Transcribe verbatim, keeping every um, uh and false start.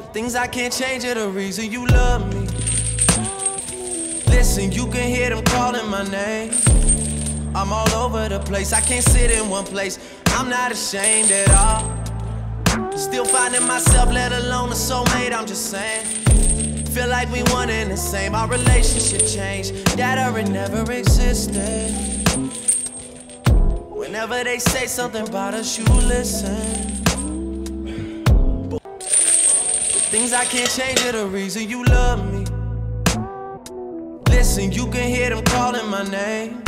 Things I can't change are the reason you love me. Listen, you can hear them calling my name. I'm all over the place, I can't sit in one place. I'm not ashamed at all. Still finding myself, let alone a soulmate, I'm just saying. Feel like we one and the same, our relationship changed. That or it never existed. Whenever they say something about us, you listen. Things I can't change are the reason you love me. Listen, you can hear them calling my name.